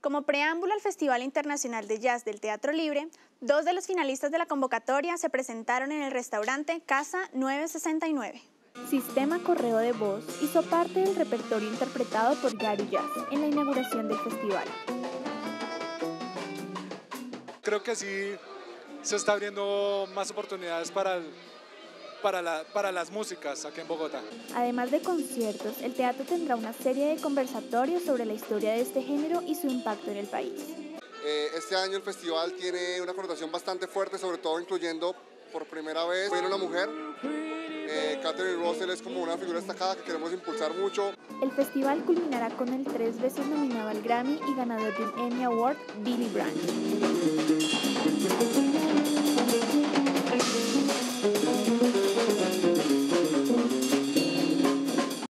Como preámbulo al Festival Internacional de Jazz del Teatro Libre, dos de los finalistas de la convocatoria se presentaron en el restaurante Casa 969. Sistema Correo de Voz hizo parte del repertorio interpretado por Gary Jazz en la inauguración del festival. Creo que sí se está abriendo más oportunidades para las músicas aquí en Bogotá. Además de conciertos, el teatro tendrá una serie de conversatorios sobre la historia de este género y su impacto en el país. Este año el festival tiene una connotación bastante fuerte, sobre todo incluyendo por primera vez una mujer. Catherine Russell es como una figura destacada que queremos impulsar mucho. El festival culminará con el 3 veces nominado al Grammy y ganador de un Emmy Award, Billy Branch.